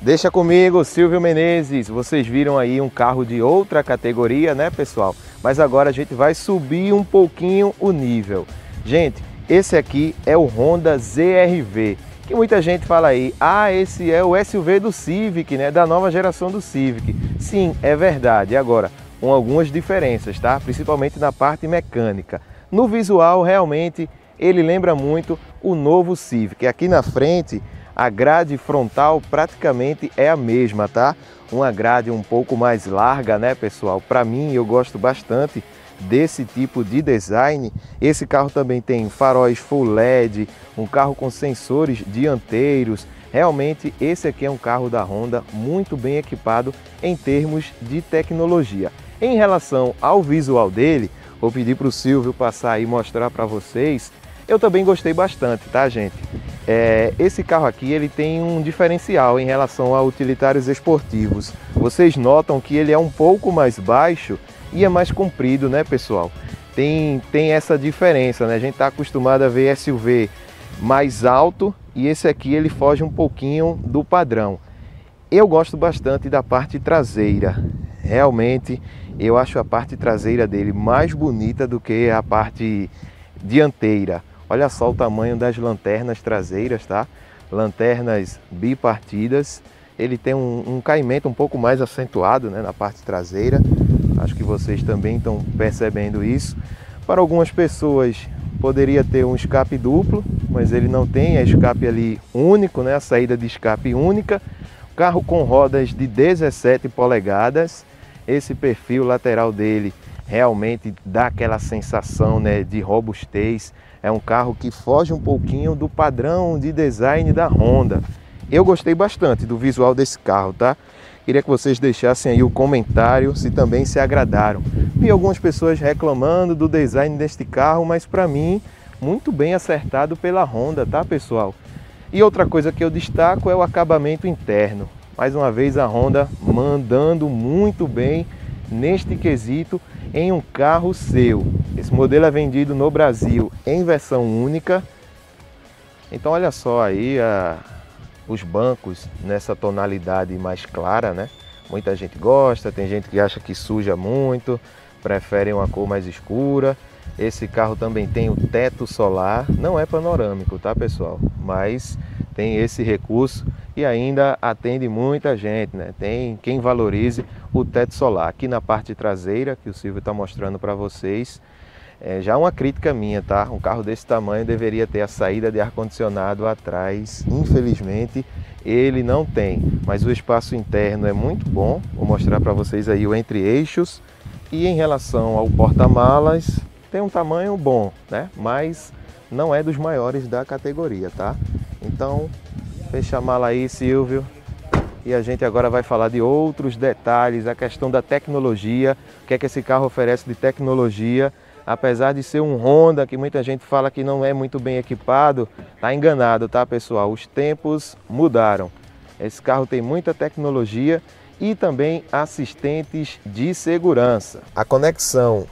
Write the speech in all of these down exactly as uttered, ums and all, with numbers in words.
Deixa comigo, Silvio Menezes. Vocês viram aí um carro de outra categoria, né, pessoal? Mas agora a gente vai subir um pouquinho o nível. Gente, esse aqui é o Honda Z R V, que muita gente fala aí, ah, esse é o S U V do Civic, né, da nova geração do Civic. Sim, é verdade. Agora, com algumas diferenças, tá? Principalmente na parte mecânica. No visual, realmente, ele lembra muito o novo Civic. Aqui na frente, a grade frontal praticamente é a mesma, tá? Uma grade um pouco mais larga, né, pessoal? Para mim, eu gosto bastante desse tipo de design. Esse carro também tem faróis full L E D, um carro com sensores dianteiros. Realmente, esse aqui é um carro da Honda muito bem equipado em termos de tecnologia. Em relação ao visual dele, vou pedir para o Silvio passar aí e mostrar para vocês. Eu também gostei bastante, tá, gente? É, esse carro aqui ele tem um diferencial em relação a utilitários esportivos. Vocês notam que ele é um pouco mais baixo e é mais comprido, né, pessoal? Tem, tem essa diferença, né? A gente está acostumado a ver S U V mais alto e esse aqui ele foge um pouquinho do padrão. Eu gosto bastante da parte traseira. Realmente, eu acho a parte traseira dele mais bonita do que a parte dianteira. Olha só o tamanho das lanternas traseiras, tá? Lanternas bipartidas. Ele tem um, um caimento um pouco mais acentuado, né, na parte traseira. Acho que vocês também estão percebendo isso. Para algumas pessoas poderia ter um escape duplo, mas ele não tem, é escape ali único, né? A saída de escape única. Carro com rodas de dezessete polegadas. Esse perfil lateral dele realmente dá aquela sensação, né, de robustez. É um carro que foge um pouquinho do padrão de design da Honda. Eu gostei bastante do visual desse carro, tá? Queria que vocês deixassem aí o comentário se também se agradaram. Vi algumas pessoas reclamando do design deste carro, mas para mim, muito bem acertado pela Honda, tá, pessoal? E outra coisa que eu destaco é o acabamento interno. Mais uma vez a Honda mandando muito bem neste quesito em um carro seu. Esse modelo é vendido no Brasil em versão única. Então olha só aí a, os bancos nessa tonalidade mais clara, né? Muita gente gosta, tem gente que acha que suja muito, prefere uma cor mais escura. Esse carro também tem o teto solar, não é panorâmico, tá, pessoal? Mas tem esse recurso e ainda atende muita gente, né? Tem quem valorize o teto solar. Aqui na parte traseira, que o Silvio está mostrando para vocês, é já uma crítica minha, tá? Um carro desse tamanho deveria ter a saída de ar-condicionado atrás. Infelizmente, ele não tem, mas o espaço interno é muito bom. Vou mostrar para vocês aí o entre-eixos. E em relação ao porta-malas, tem um tamanho bom, né? Mas não é dos maiores da categoria, tá? Então, fecha a mala aí, Silvio. E a gente agora vai falar de outros detalhes, a questão da tecnologia, o que é que esse carro oferece de tecnologia. Apesar de ser um Honda, que muita gente fala que não é muito bem equipado, tá enganado, tá, pessoal? Os tempos mudaram. Esse carro tem muita tecnologia e também assistentes de segurança. A conexão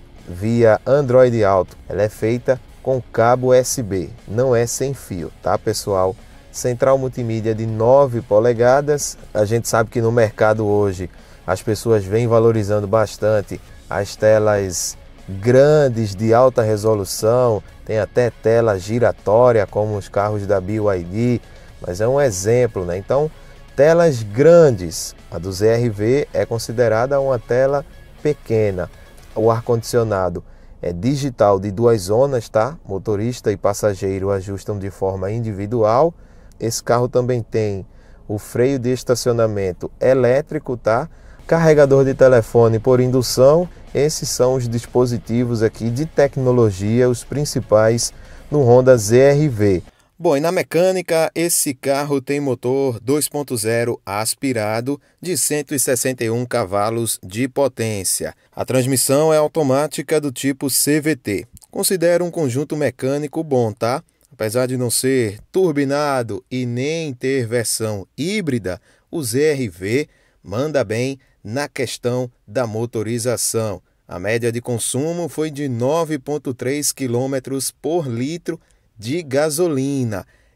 via Android Auto, ela é feita com cabo U S B, não é sem fio, tá, pessoal? Central multimídia de nove polegadas. A gente sabe que no mercado hoje as pessoas vêm valorizando bastante as telas grandes de alta resolução, tem até tela giratória como os carros da B Y D, mas é um exemplo, né? Então, telas grandes, a do Z R V é considerada uma tela pequena. O ar-condicionado é digital de duas zonas, tá? Motorista e passageiro ajustam de forma individual. Esse carro também tem o freio de estacionamento elétrico, tá? Carregador de telefone por indução. Esses são os dispositivos aqui de tecnologia, os principais no Honda Z R V. Bom, e na mecânica, esse carro tem motor dois ponto zero aspirado de cento e sessenta e um cavalos de potência. A transmissão é automática do tipo C V T. Considero um conjunto mecânico bom, tá? Apesar de não ser turbinado e nem ter versão híbrida, o Z R V manda bem na questão da motorização. A média de consumo foi de nove vírgula três quilômetros por litro de gasolina.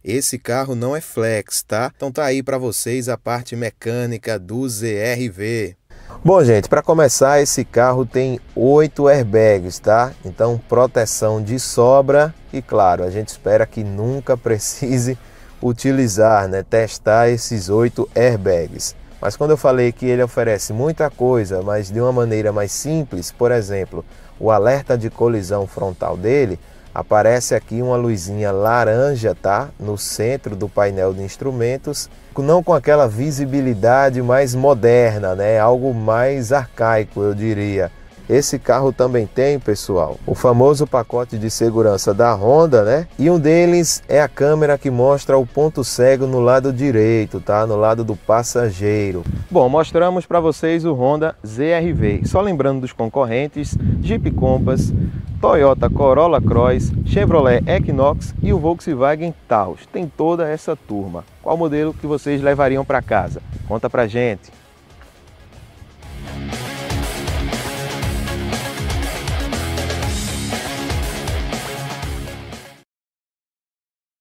esse carro não é flex, tá? Então tá aí para vocês a parte mecânica do Z R V. Bom, gente, para começar, esse carro tem oito airbags, tá? Então, proteção de sobra e, claro, a gente espera que nunca precise utilizar, né, testar esses oito airbags. Mas quando eu falei que ele oferece muita coisa, mas de uma maneira mais simples, por exemplo, o alerta de colisão frontal dele, aparece aqui uma luzinha laranja, tá? No centro do painel de instrumentos, não com aquela visibilidade mais moderna, né? Algo mais arcaico, eu diria. Esse carro também tem, pessoal, o famoso pacote de segurança da Honda, né? E um deles é a câmera que mostra o ponto cego no lado direito, tá? No lado do passageiro. Bom, mostramos para vocês o Honda Z R V. Só lembrando dos concorrentes, Jeep Compass, Toyota Corolla Cross, Chevrolet Equinox e o Volkswagen Taos. Tem toda essa turma. Qual modelo que vocês levariam para casa? Conta pra gente.